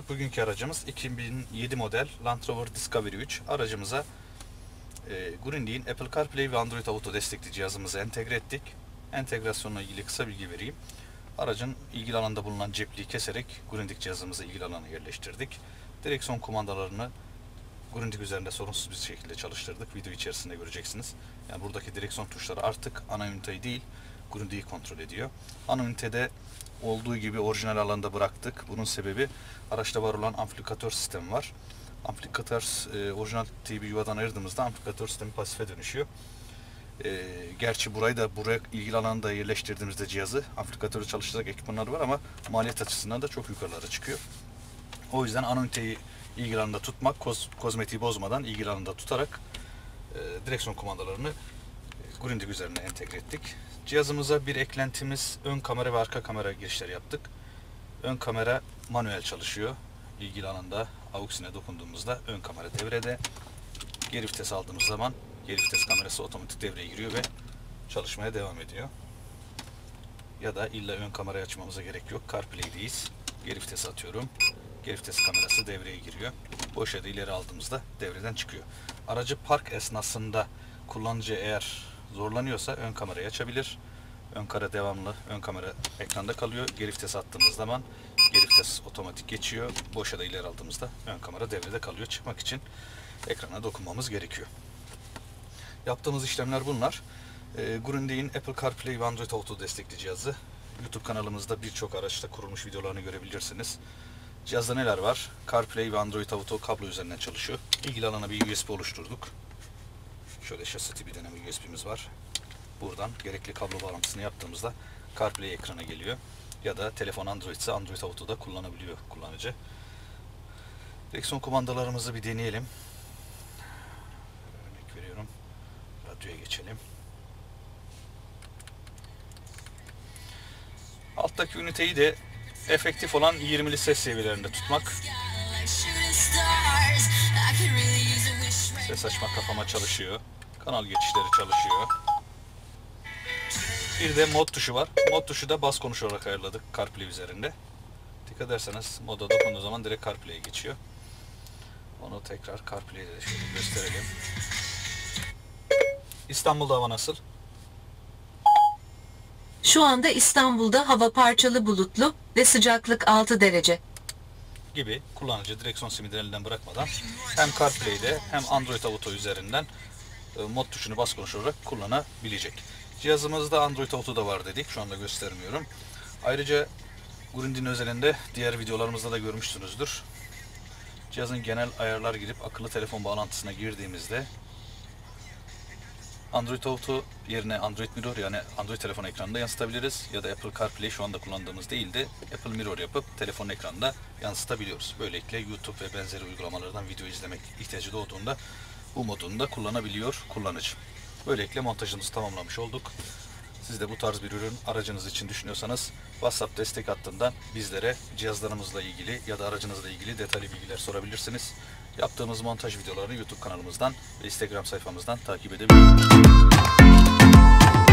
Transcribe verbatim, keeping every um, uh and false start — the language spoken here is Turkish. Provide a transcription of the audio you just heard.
bugünkü aracımız iki bin yedi model Land Rover Discovery üç. Aracımıza e, Grundig'in Apple CarPlay ve Android Auto destekli cihazımızı entegre ettik. Entegrasyonla ilgili kısa bilgi vereyim. Aracın ilgili alanda bulunan cepliği keserek Grundig cihazımızı ilgili alana yerleştirdik. Direksiyon kumandalarını Grundig üzerinde sorunsuz bir şekilde çalıştırdık. Video içerisinde göreceksiniz. Yani buradaki direksiyon tuşları artık ana üniteyi değil, Grundig'i kontrol ediyor. Ana ünitede olduğu gibi orijinal alanda bıraktık. Bunun sebebi araçta var olan amplifikatör sistemi var. Amplifikatör e, orijinal T V yuvadan ayırdığımızda amplifikatör sistemi pasife dönüşüyor. E, gerçi burayı da buraya ilgili alanda yerleştirdiğimizde cihazı amplifikatörü çalıştıracak ekipmanlar var ama maliyet açısından da çok yukarılara çıkıyor. O yüzden ana üniteyi ilgili alanda tutmak, koz, kozmetiği bozmadan ilgili alanda tutarak e, direksiyon kumandalarını e, Grundig üzerine entegre ettik. Cihazımıza bir eklentimiz ön kamera ve arka kamera girişleri yaptık. Ön kamera manuel çalışıyor. İlgili alanda AUX'ine dokunduğumuzda ön kamera devrede. Geri vites aldığımız zaman geri vites kamerası otomatik devreye giriyor ve çalışmaya devam ediyor. Ya da illa ön kamerayı açmamıza gerek yok. CarPlay'deyiz. Geri vites atıyorum. Geri vites kamerası devreye giriyor. Boş ya da ileri aldığımızda devreden çıkıyor. Aracı park esnasında kullanıcı eğer zorlanıyorsa ön kamerayı açabilir. Ön kamera devamlı, ön kamera ekranda kalıyor. Geri vites attığımız zaman geri vites otomatik geçiyor. Boş ya da ileri aldığımızda ön kamera devrede kalıyor. Çıkmak için ekrana dokunmamız gerekiyor. Yaptığımız işlemler bunlar. E, Grundig'in Apple CarPlay ve Android Auto destekli cihazı. YouTube kanalımızda birçok araçta kurulmuş videolarını görebilirsiniz. Cihazda neler var? CarPlay ve Android Auto kablo üzerinden çalışıyor. İlgili alana bir U S B oluşturduk. Şöyle şasi tipi deneme U S B'miz var. Buradan gerekli kablo bağlantısını yaptığımızda CarPlay ekrana geliyor. Ya da telefon Android ise Android Auto'da kullanabiliyor kullanıcı. Direksiyon kumandalarımızı bir deneyelim. Örnek veriyorum. Radyoya geçelim. Alttaki üniteyi de efektif olan yirmili ses seviyelerinde tutmak. Ses açma kapama çalışıyor. Kanal geçişleri çalışıyor. Bir de mod tuşu var. Mod tuşu da bas konuş olarak ayarladık CarPlay üzerinde. Dikkat ederseniz moda dokunduğu zaman direkt CarPlay'e geçiyor. Onu tekrar CarPlay'de de şöyle gösterelim. İstanbul'da hava nasıl? Şu anda İstanbul'da hava parçalı bulutlu ve sıcaklık altı derece. Gibi kullanıcı direksiyon simidini elinden bırakmadan hem CarPlay'de hem Android Auto üzerinden mod tuşunu bas konuş olarak kullanabilecek. Cihazımızda Android Auto da var dedik. Şu anda göstermiyorum. Ayrıca Grundig'in özelinde diğer videolarımızda da görmüşsünüzdür. Cihazın genel ayarlar girip akıllı telefon bağlantısına girdiğimizde Android Auto yerine Android Mirror yani Android telefon ekranında yansıtabiliriz. Ya da Apple CarPlay şu anda kullandığımız değil de Apple Mirror yapıp telefon ekranında yansıtabiliyoruz. Böylelikle YouTube ve benzeri uygulamalardan video izlemek ihtiyacı doğduğunda bu modunu da kullanabiliyor kullanıcı. Böylelikle montajımızı tamamlamış olduk. Siz de bu tarz bir ürün aracınız için düşünüyorsanız WhatsApp destek hattından bizlere cihazlarımızla ilgili ya da aracınızla ilgili detaylı bilgiler sorabilirsiniz. Yaptığımız montaj videolarını YouTube kanalımızdan ve Instagram sayfamızdan takip edebilirsiniz.